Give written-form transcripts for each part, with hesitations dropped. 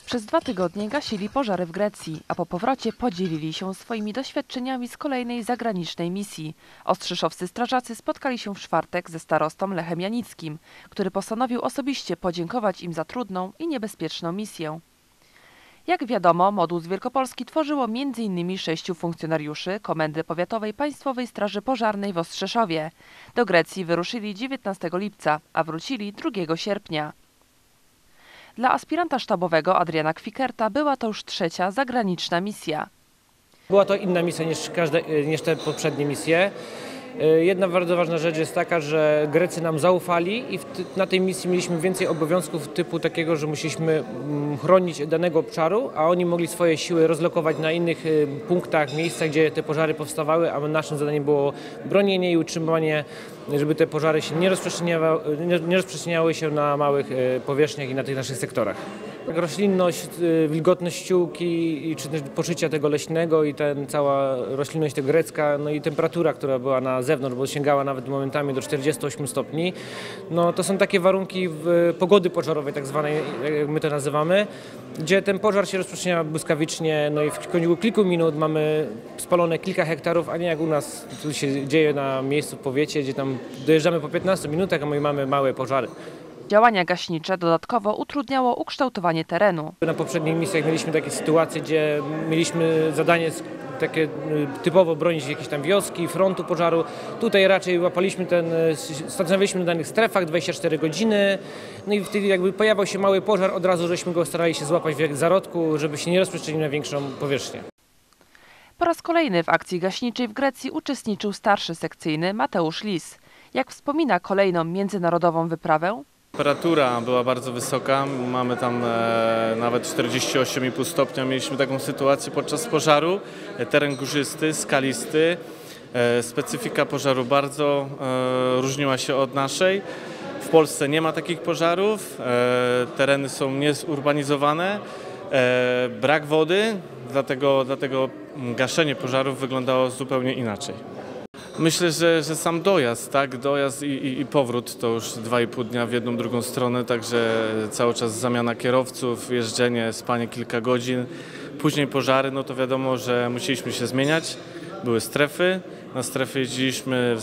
Przez 2 tygodnie gasili pożary w Grecji, a po powrocie podzielili się swoimi doświadczeniami z kolejnej zagranicznej misji. Ostrzyszowscy strażacy spotkali się w czwartek ze starostą Lechem Janickim, który postanowił osobiście podziękować im za trudną i niebezpieczną misję. Jak wiadomo, moduł z Wielkopolski tworzyło m.in. 6 funkcjonariuszy Komendy Powiatowej Państwowej Straży Pożarnej w Ostrzyszowie. Do Grecji wyruszyli 19 lipca, a wrócili 2 sierpnia. Dla aspiranta sztabowego Adriana Kwikerta była to już 3. zagraniczna misja. Była to inna misja niż te poprzednie misje. Jedna bardzo ważna rzecz jest taka, że Grecy nam zaufali i na tej misji mieliśmy więcej obowiązków typu takiego, że musieliśmy chronić danego obszaru, a oni mogli swoje siły rozlokować na innych punktach, miejscach, gdzie te pożary powstawały, a naszym zadaniem było bronienie i utrzymywanie, żeby te pożary się nie rozprzestrzeniały się na małych powierzchniach i na tych naszych sektorach. Roślinność, wilgotność ściółki czy też poczucia tego leśnego i cała roślinność tego grecka, no i temperatura, która była na zewnątrz, bo sięgała nawet momentami do 48 stopni. No to są takie warunki pogody pożarowej, tak zwanej, jak my to nazywamy, gdzie ten pożar się rozprzestrzenia błyskawicznie, no i w ciągu kilku minut mamy spalone kilka hektarów, a nie jak u nas tu się dzieje na miejscu w powiecie, gdzie tam dojeżdżamy po 15 minutach, a my mamy małe pożary. Działania gaśnicze dodatkowo utrudniało ukształtowanie terenu. Na poprzednich misjach mieliśmy takie sytuacje, gdzie mieliśmy zadanie takie typowo bronić jakiejś tam wioski, frontu pożaru. Tutaj raczej stacjonowaliśmy na danych strefach 24 godziny. No i wtedy jakby pojawiał się mały pożar, od razu żeśmy go starali się złapać w zarodku, żeby się nie rozprzestrzenił na większą powierzchnię. Po raz kolejny w akcji gaśniczej w Grecji uczestniczył starszy sekcyjny Mateusz Lis. Jak wspomina kolejną międzynarodową wyprawę? Temperatura była bardzo wysoka, mamy tam nawet 48,5 stopnia. Mieliśmy taką sytuację podczas pożaru. Teren górzysty, skalisty. Specyfika pożaru bardzo różniła się od naszej. W Polsce nie ma takich pożarów, tereny są niezurbanizowane, brak wody, dlatego gaszenie pożarów wyglądało zupełnie inaczej. Myślę, że sam dojazd, tak? Dojazd i powrót to już 2,5 dnia w jedną, drugą stronę, także cały czas zamiana kierowców, jeżdżenie, spanie kilka godzin. Później pożary, no to wiadomo, że musieliśmy się zmieniać. Były strefy, na strefy jeździliśmy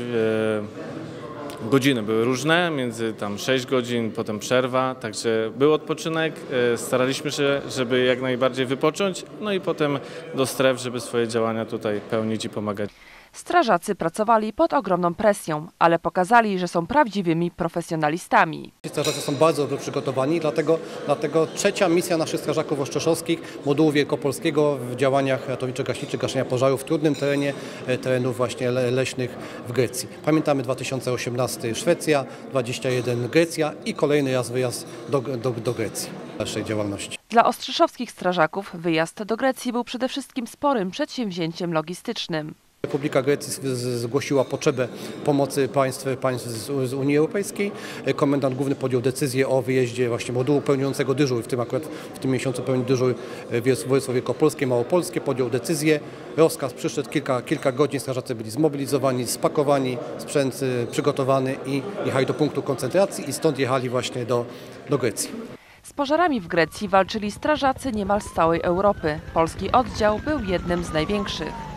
godziny były różne, między tam 6 godzin, potem przerwa, także był odpoczynek, staraliśmy się, żeby jak najbardziej wypocząć, no i potem do stref, żeby swoje działania tutaj pełnić i pomagać. Strażacy pracowali pod ogromną presją, ale pokazali, że są prawdziwymi profesjonalistami. Strażacy są bardzo dobrze przygotowani, dlatego 3. misja naszych strażaków ostrzeszowskich modułu wielkopolskiego w działaniach ratowniczo-gaśniczych, gaszenia pożarów w trudnym terenie, terenów właśnie leśnych w Grecji. Pamiętamy 2018 Szwecja, 2021 Grecja i kolejny raz wyjazd do Grecji w naszej działalności. Dla ostrzeszowskich strażaków wyjazd do Grecji był przede wszystkim sporym przedsięwzięciem logistycznym. Republika Grecji zgłosiła potrzebę pomocy państw z Unii Europejskiej. Komendant główny podjął decyzję o wyjeździe właśnie modułu pełniącego dyżur, w tym miesiącu pełni dyżur w województwie wielkopolskie, małopolskie, podjął decyzję. Rozkaz przyszedł, kilka godzin strażacy byli zmobilizowani, spakowani, sprzęt przygotowany i jechali do punktu koncentracji i stąd jechali właśnie do Grecji. Z pożarami w Grecji walczyli strażacy niemal z całej Europy. Polski oddział był jednym z największych.